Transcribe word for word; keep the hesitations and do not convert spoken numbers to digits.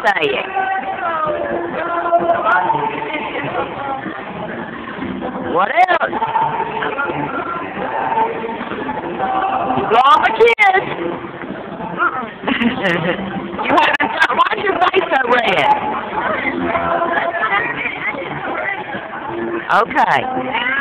saying? What else? Draw a kiss. You haven't got, why's your face so red? Okay.